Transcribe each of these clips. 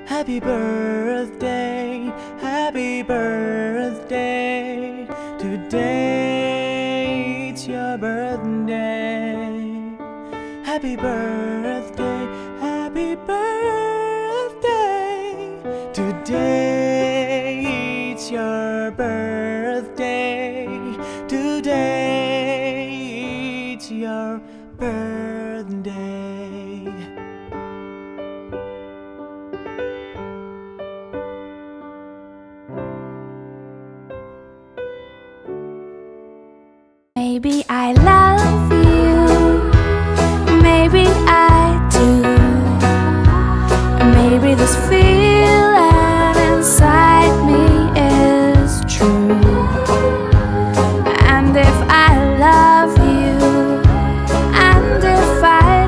Happy birthday, happy birthday. Today it's your birthday. Happy birthday, happy birthday. Today it's your birthday. Today it's your birthday. Maybe I love you, maybe I do. Maybe this feeling inside me is true. And if I love you, and if I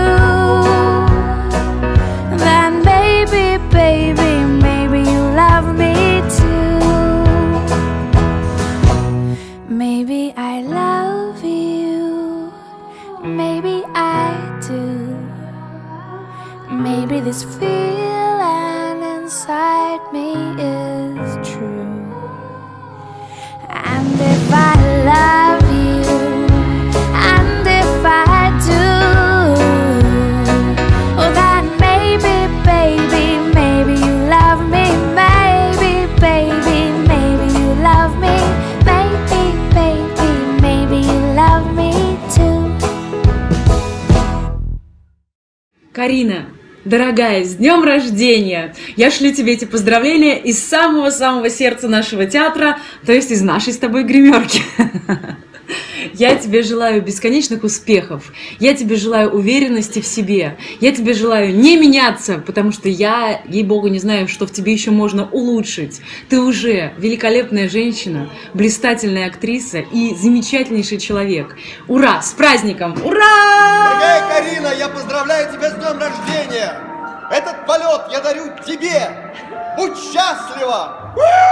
do, then maybe, baby, maybe you love me too. Maybe I love you, maybe I do. Maybe this feeling inside me is true. And if I love you, and if I do, oh, then maybe, baby, maybe you love me. Maybe, baby, maybe you love me. Maybe, baby, maybe you love me too. Карина, дорогая, с днем рождения! Я шлю тебе эти поздравления из самого-самого сердца нашего театра, то есть из нашей с тобой гримерки. Я тебе желаю бесконечных успехов, я тебе желаю уверенности в себе, я тебе желаю не меняться, потому что я, ей-богу, не знаю, что в тебе еще можно улучшить. Ты уже великолепная женщина, блистательная актриса и замечательнейший человек. Ура! С праздником! Ура! Дорогая Карина, я поздравляю тебя с днем рождения! Этот полет я дарю тебе! Будь счастлива!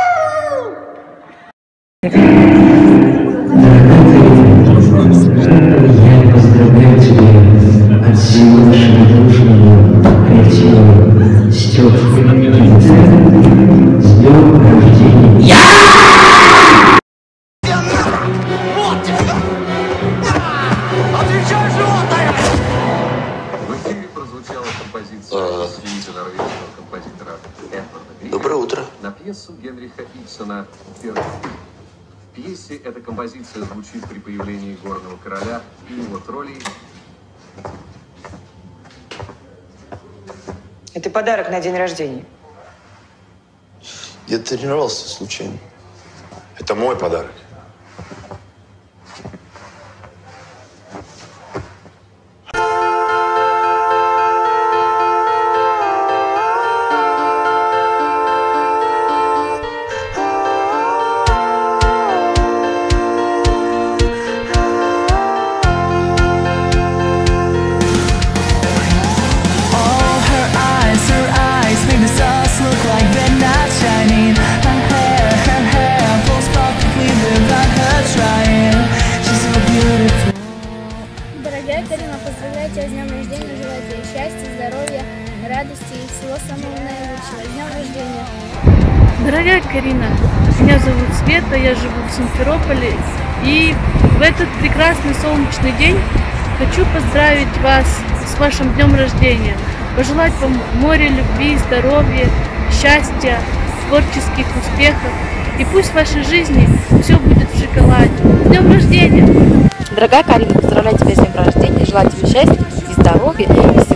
Я поздравляю тебя от всего нашего дружного коллектива Стёпы с днем рождения! В эфире прозвучала композиция сюита норвежского композитора Эдварда Грина. Доброе утро. На пьесу Генриха Ибсена «Первый». В пьесе эта композиция звучит при появлении горного короля и его троллей. Это подарок на день рождения. Я тренировался случайно. Это мой подарок. Дорогая Карина, поздравляю тебя с днем рождения, желаю тебе счастья, здоровья, радости и всего самого наилучшего. С днем рождения! Дорогая Карина, меня зовут Света, я живу в Симферополе, и в этот прекрасный солнечный день хочу поздравить вас с вашим днем рождения, пожелать вам моря любви, здоровья, счастья, творческих успехов, и пусть в вашей жизни все будет в шоколаде. С днем рождения! Дорогая Карина, поздравляю тебя с днем рождения, желаю тебе счастья и здоровья, и